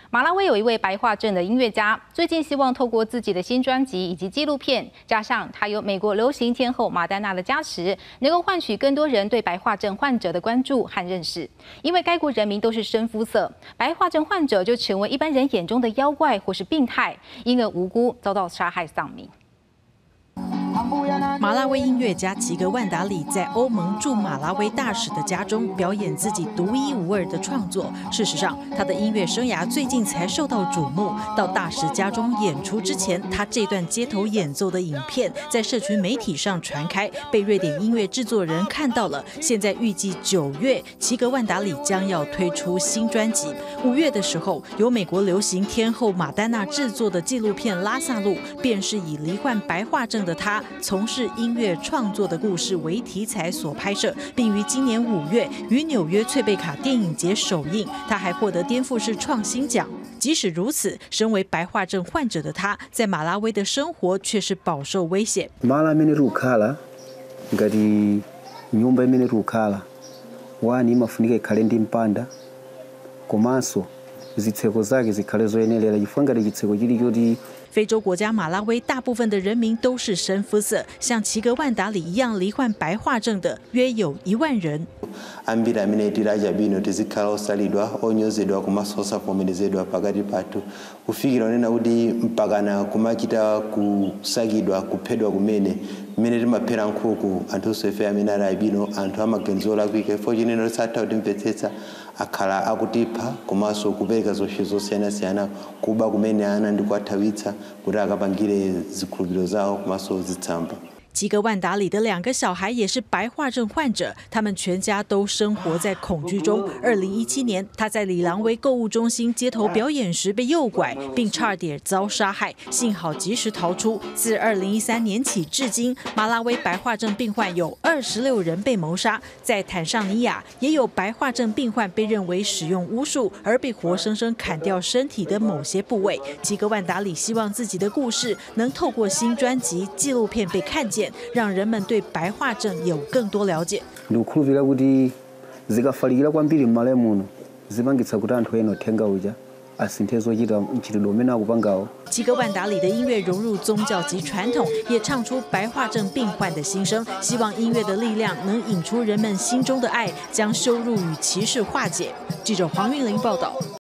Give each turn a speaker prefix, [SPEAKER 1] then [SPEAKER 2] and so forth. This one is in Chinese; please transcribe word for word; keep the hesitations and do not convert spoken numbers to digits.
[SPEAKER 1] 马拉维有一位白化症的音乐家，最近希望透过自己的新专辑以及纪录片，加上他有美国流行天后马丹娜的加持，能够换取更多人对白化症患者的关注和认识。因为该国人民都是深肤色，白化症患者就成为一般人眼中的妖怪或是病态，因而无辜遭到杀害丧命。
[SPEAKER 2] 马拉维音乐家齐格万达里在欧盟驻马拉维大使的家中表演自己独一无二的创作。事实上，他的音乐生涯最近才受到瞩目。到大使家中演出之前，他这段街头演奏的影片在社群媒体上传开，被瑞典音乐制作人看到了。现在预计九月，齐格万达里将要推出新专辑。五月的时候，由美国流行天后马丹娜制作的纪录片《拉萨路》，便是以罹患白化症的他从事音乐创作的故事为题材所拍摄，并于今年五月于纽约翠贝卡电影节首映。他还获得颠覆式创新奖。即使如此，身为白化症患者的他，在马拉维的生活却是饱受威胁。
[SPEAKER 3] mala amene tikukhala ngati nyumba imene tikukhala wani imafunika ikhale ndi mpanda komanso zitseko zake zikhale zoyenerera chifukwa ngati chitseko chili choti
[SPEAKER 2] 非洲国家马拉维大部分的人民都是深肤色，像齐格万达里一样罹患白化症的约有一万人。
[SPEAKER 4] ambiri amene tiraja bino tizikhala osalidwa onyozedwa komanso osavomerezedwa pakati pathu kufikira onena kuti mpakana kumachita kusakidwa kuphedwa kumene mmene timaphera nkhuku anthu ife amene ali bino anthu amaganizo olakwika ifo chineno satha kutimvetsetsa akhala akutipha komanso kupereka zophe zosiyanasiyana kuba kumene ana ndi kuwathawitsa kuti akapangire zikhulupiriro zawo komanso zitsamba。
[SPEAKER 2] 齐格万达里的两个小孩也是白化症患者，他们全家都生活在恐惧中。二零一七年，他在里朗威购物中心街头表演时被诱拐，并差点遭杀害，幸好及时逃出。自二零一三年起至今，马拉维白化症病患有二十六人被谋杀。在坦桑尼亚，也有白化症病患被认为使用巫术而被活生生砍掉身体的某些部位。齐格万达里希望自己的故事能透过新专辑、纪录片被看见。 让人们对白化症有更多了解。
[SPEAKER 3] ndikukhulupirira kuti zikafalikira kwambiri m'malo muno zipangitsa kuti anthu ena othenga uja asinthe zochita mchitidwe umene akupangawo。
[SPEAKER 2] 齐格万达里的音乐融入宗教及传统，也唱出白化症病患的心声，希望音乐的力量能引出人们心中的爱，将羞辱与歧视化解。记者黄韵玲报道。